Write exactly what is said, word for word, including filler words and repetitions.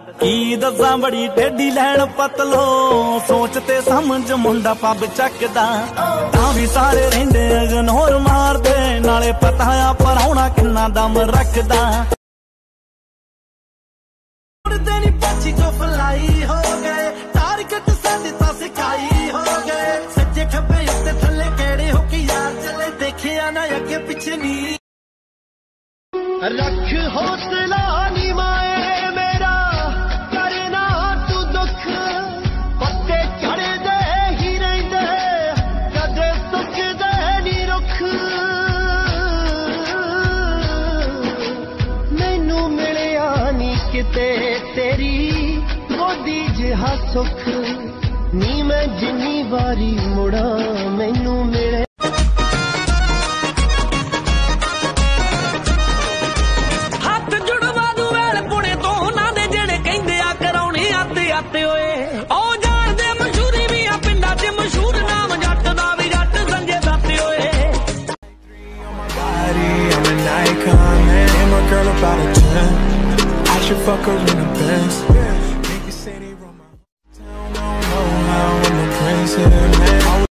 की दसा बड़ी टेढ़ी लैन पतलो सोच ते समझ मुंडा पब चकदा तां भी सारे रहिंदे इग्नोर मारदे नाले पता आ पराउणा किन्ना दम रखदा तेरी पक्षी जो फलाई हो गए टारगेट साडे तां सिखाई हो गए सज्जे खब्बे उत्ते थल्ले केड़े हो के यार चले देखिया ना अगे पिछे नी रख हौसला नी माए मेरा करना तू दुख पत्ते चढ़े दे ही रहिंदे कदे सुख दे नी रुख मैनू मिलिया नी किते तेरी गोदी जिहा सुख नी मैं जिन्नी वारी मुड़ा मैनू मिले Girl about a ten, I should fuck her in the Benz. Niggas say they roll my